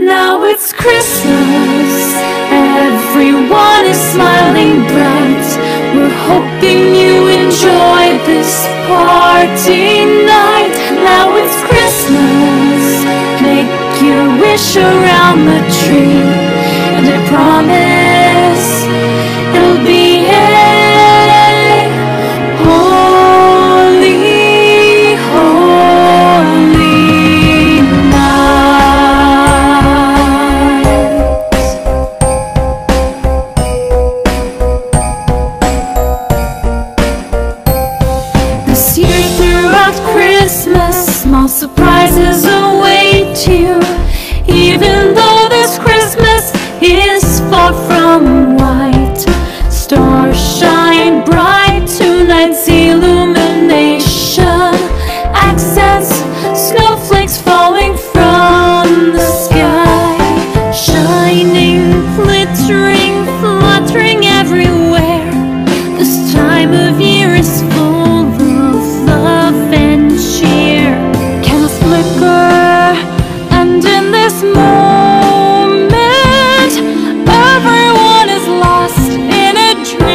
Now it's Christmas, everyone is smiling bright. We're hoping you enjoy this party night. Now it's Christmas, make your wish around the tree, and I promise it'll be a holy, holy night. This year throughout Christmas, small surprises await you. Even though this Christmas is far from white, stars shine bright, tonight's illumination accents snowflakes falling from the sky, shining, glittering, fluttering everywhere. This time of year is full of love and cheer. Candles flicker, and in this moment, everyone is lost in a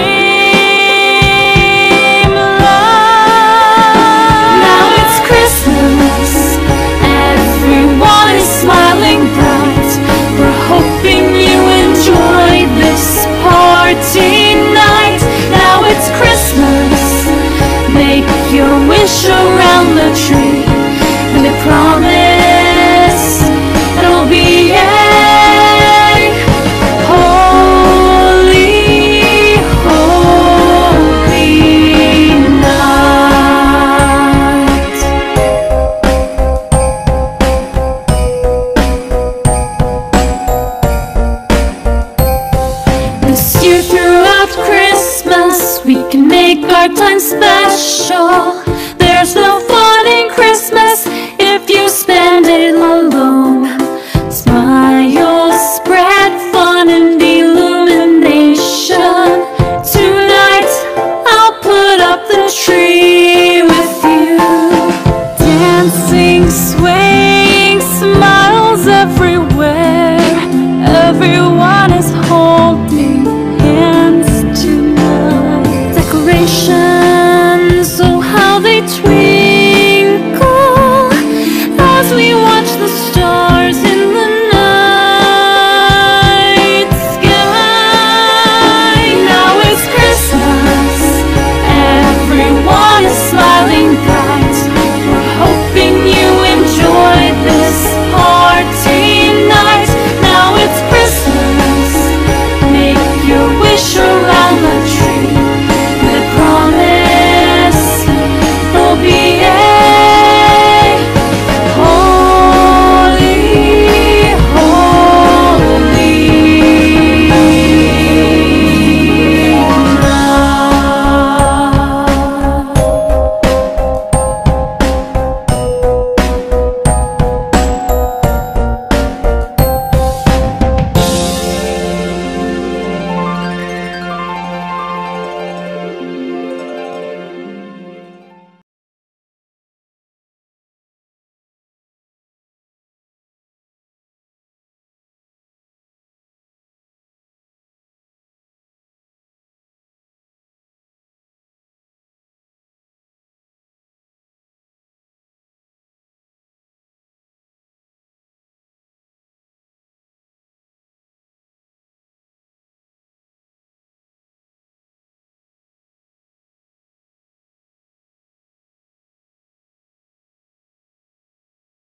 dreamland. Now it's Christmas, everyone is smiling bright. We're hoping you enjoy this party night. Now it's Christmas, make your wish around the tree, and I promise it'll be a holy, holy night. This year throughout Christmas, we can make our time special. There's no fun in Christmas if you spend it alone. Smiles spread, fun and illumination. Tonight I'll put up the tree with you, dancing, swaying, smiles everywhere. Everyone is holding hands tonight. Decorations, oh how they twist